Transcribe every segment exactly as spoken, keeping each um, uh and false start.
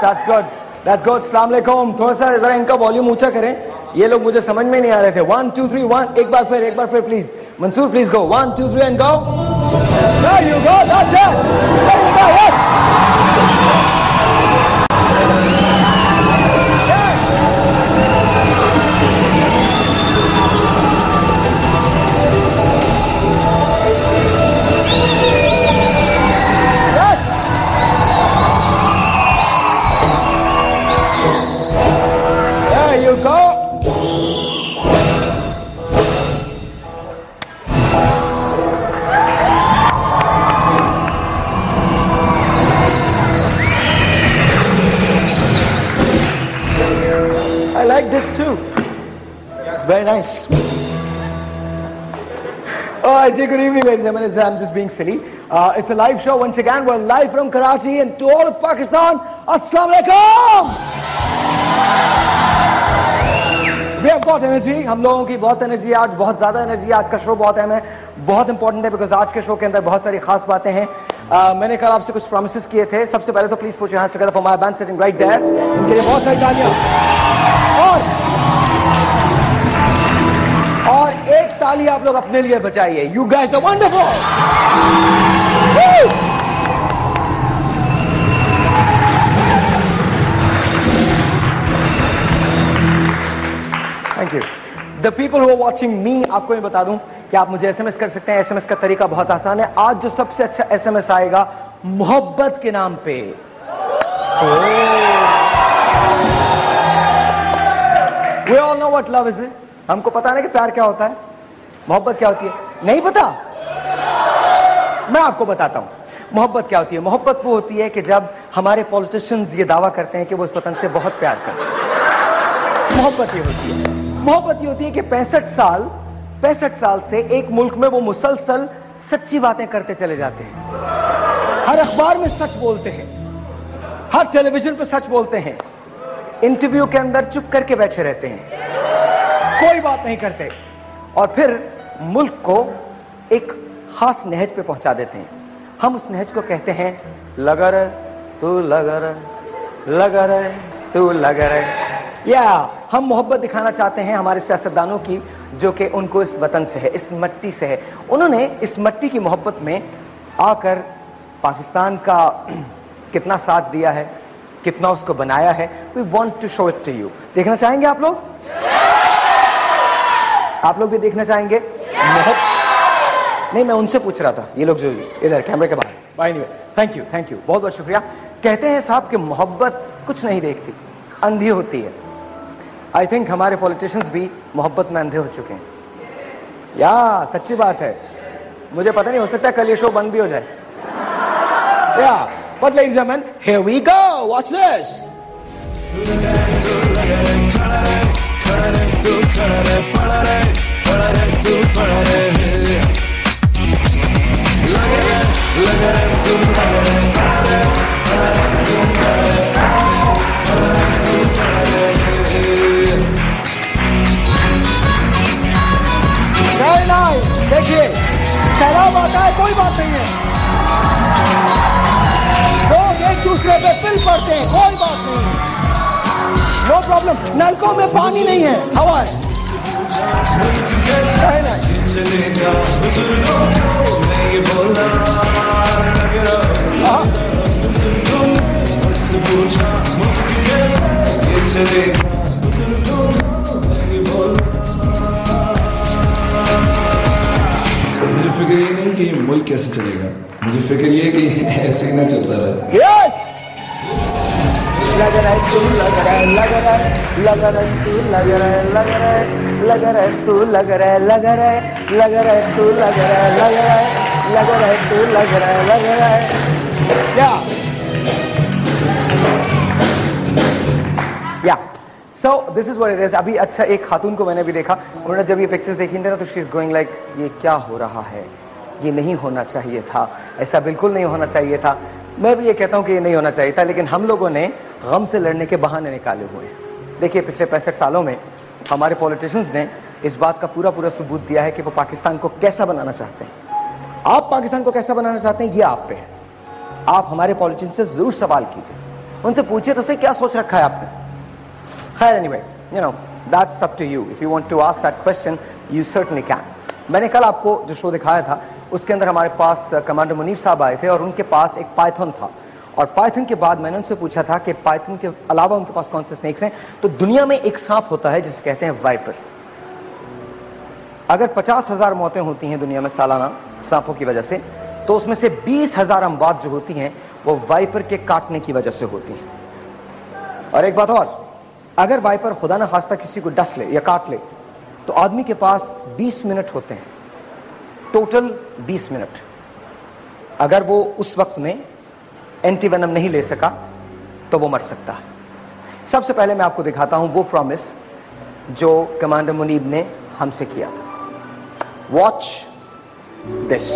that's good, that's good. अस्सलाम वालेकुम. थोड़ा सा जरा इनका वॉल्यूम ऊंचा करें, ये लोग मुझे समझ में नहीं आ रहे थे. वन टू थ्री वन, एक बार फिर, एक बार फिर please. Mansoor please go. One two three and go. There you go, that's it. There you go, yes. Very nice. Oh, good evening, ladies and gentlemen. I'm just being silly. Uh, it's a live show once again. We're live from Karachi, and to all of Pakistan, Assalamu Alaikum. We have got energy. हम लोगों की बहुत energy है आज, बहुत ज़्यादा energy है. आज का शो बहुत अहम है, बहुत इंपॉर्टेंट है, बिकॉज आज के शो के अंदर बहुत सारी खास बातें हैं. uh, मैंने कल आपसे कुछ प्रॉमिसेस किए थे. सबसे पहले तो please put your hands together for my band sitting right there. इनके लिए बहुत सारी तालियां. और और एक ताली आप लोग अपने लिए बचाइए. You guys are wonderful. Thank you. The people who are watching me, आपको मैं बता दूं कि आप मुझे एसएमएस कर सकते हैं. एसएमएस का तरीका बहुत आसान है. आज जो सबसे अच्छा एसएमएस आएगा मोहब्बत के नाम पे. We all know what love is. हमको पता है कि प्यार क्या होता है, मोहब्बत क्या होती है. नहीं पता? मैं आपको बताता हूं मोहब्बत क्या होती है. मोहब्बत वो होती है कि जब हमारे पॉलिटिशियंस ये दावा करते हैं कि वो स्वतंत्र से बहुत प्यार करते हैं. मोहब्बत ये होती है. मोहब्बत ये होती है कि पैंसठ साल पैंसठ साल से एक मुल्क में वो मुसलसल सच्ची बातें करते चले जाते हैं. हर अखबार में सच बोलते हैं, हर टेलीविजन पे सच बोलते हैं, इंटरव्यू के अंदर चुप करके बैठे रहते हैं, कोई बात नहीं करते, और फिर मुल्क को एक खास नहज पे पहुंचा देते हैं. हम उस नहज को कहते हैं लगर तू लगर लगर तू लगर. या हम मोहब्बत दिखाना चाहते हैं हमारे सियासतदानों की, जो कि उनको इस वतन से है, इस मट्टी से है. उन्होंने इस मट्टी की मोहब्बत में आकर पाकिस्तान का कितना साथ दिया है, कितना उसको बनाया है. We want to show it to you. देखना चाहेंगे आप लोग? आप लोग भी देखना चाहेंगे? नहीं, मैं उनसे पूछ रहा था, ये लोग जो इधर कैमरे के बाहर. Anyway, thank you, thank you, बहुत बहुत शुक्रिया. कहते हैं साहब कि मोहब्बत कुछ नहीं देखती, अंधी होती है. आई थिंक हमारे पॉलिटिशियंस भी मोहब्बत में अंधे हो चुके हैं. या सच्ची बात है. मुझे पता नहीं, हो सकता है कल ये शो बंद भी हो जाए. या but ladies and gentleman, here we go. Watch this. देखिए, सैलाब आता है, कोई बात नहीं है. लोग एक दूसरे पे पिल पड़ते हैं, कोई बात नहीं है, नो प्रॉब्लम. नलकों में पानी नहीं है, हवा है. मुझे फिक्र ये नहीं कि ये मुल्क कैसे चलेगा, मुझे फिक्र ये कि ऐसे ही ना चलता रहे. यस. लग रहा है तू लग रहा है लग रहा है लग रहा है तू लग रहा है लग रहा है लग रहा है तू लग रहा है लग रहा है लग रहा है तू लग रहा है लग रहा है लग रहा है तू लग रहा है लग रहा है. क्या या so this is what it is. अभी अच्छा एक खातून को मैंने भी देखा, उन्होंने जब ये पिक्चर्स देखी थी ना, तो शी इज गोइंग लाइक ये क्या हो रहा है, ये नहीं होना चाहिए था, ऐसा बिल्कुल नहीं होना चाहिए था. मैं भी ये कहता हूँ कि ये नहीं होना चाहिए था, लेकिन हम लोगों ने गम से लड़ने के बहाने निकाले हुए. देखिए, पिछले पैंसठ सालों में हमारे पॉलिटिशियंस ने इस बात का पूरा पूरा सबूत दिया है कि वो पाकिस्तान को कैसा बनाना चाहते हैं. आप पाकिस्तान को कैसा बनाना चाहते हैं, ये आप पे है. आप हमारे पॉलिटिशियंस से जरूर सवाल कीजिए, उनसे पूछिए तो सही क्या सोच रखा है आपने। खैर anyway, you know that's up to you, if you want to ask that question you certainly can. मैंने कल आपको जो शो दिखाया था उसके अंदर हमारे पास कमांडर मुनीब साहब आए थे और उनके पास एक पाइथन था, और पाइथन के बाद मैंने उनसे पूछा था कि पाइथन के अलावा उनके पास कौन से स्नेक्स हैं। तो दुनिया में एक सांप होता है जिसे कहते हैं वाइपर। अगर पचास हजार मौतें होती हैं दुनिया में सालाना सांपों की वजह से, तो उसमें से बीस हजार अमवात जो होती हैं वो वाइपर के काटने की वजह से होती हैं। और एक बात और, अगर वाइपर खुदा ना खास्ता किसी को डस ले या काट ले तो आदमी के पास बीस मिनट होते हैं, टोटल बीस मिनट। अगर वो उस वक्त में एंटीवेनम नहीं ले सका तो वो मर सकता है। सबसे पहले मैं आपको दिखाता हूं वो प्रॉमिस जो कमांडर मुनीब ने हमसे किया था। Watch this.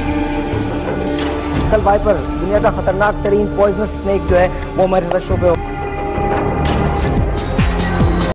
कल वाइपर दुनिया का खतरनाक तरीन पॉइजनस स्नेक जो है वो हमारे साथ शो पे हो